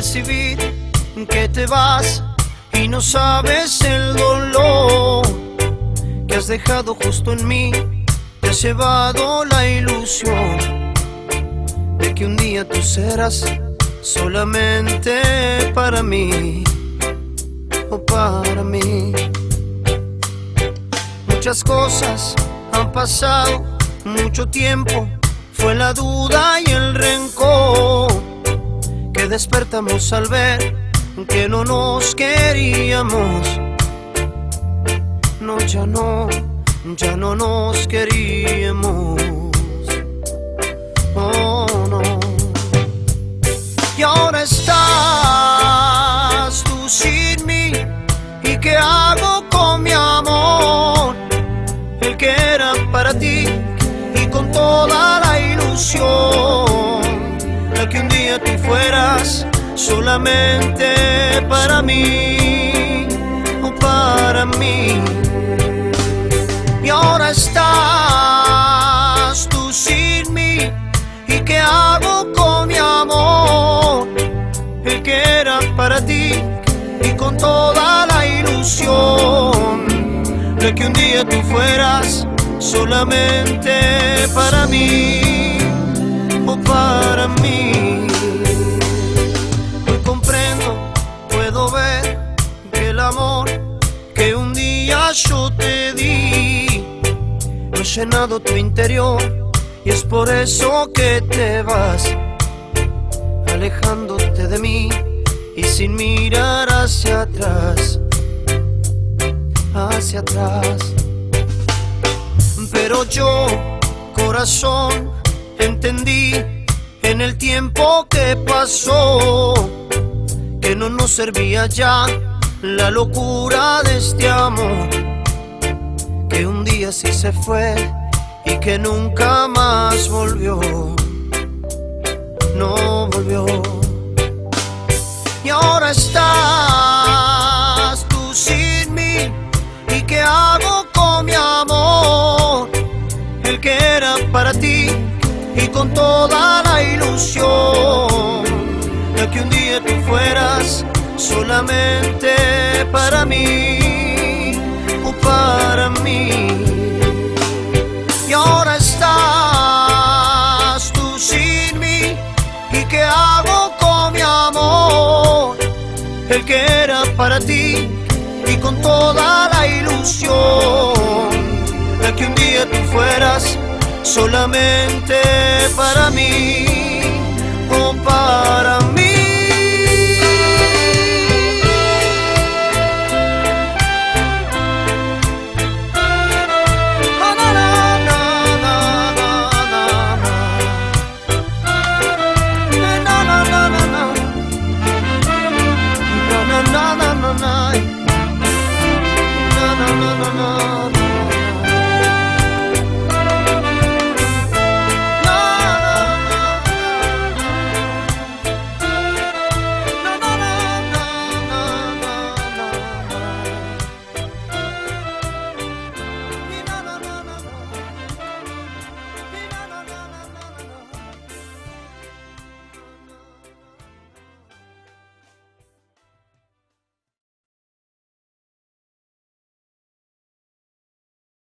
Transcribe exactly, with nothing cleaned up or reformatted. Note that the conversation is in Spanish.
percibir que te vas y no sabes el dolor que has dejado justo en mí. Te has llevado la ilusión de que un día tú serás solamente para mí, o para mí. Muchas cosas han pasado, mucho tiempo, fue la duda y el rencor que despertamos al ver que no nos queríamos. No, ya no, ya no nos queríamos. Oh, no. Y ahora estás tú sin mí. ¿Y qué hago con mi amor? El que era para ti y con toda la ilusión, la que un día tú fueras solamente para mí, o para mí. Y ahora estás tú sin mí. ¿Y qué hago con mi amor? El que era para ti y con toda la ilusión, de que un día tú fueras solamente para mí, o para mí. Hoy comprendo, puedo ver que el amor que un día yo te di no ha llenado tu interior, y es por eso que te vas alejándote de mí y sin mirar hacia atrás, hacia atrás. Pero yo, corazón, entendí en el tiempo que pasó que no nos servía ya la locura de este amor, que un día sí se fue y que nunca más volvió, no volvió. Y ahora estás tú sin mí. ¿Y qué hago con mi amor? El que era para ti y con toda la ilusión, de que un día tú fueras solamente para mí, o para mí. Y ahora estás tú sin mí. ¿Y qué hago con mi amor? El que era para ti y con toda la ilusión, de que un día tú fueras solamente para mí,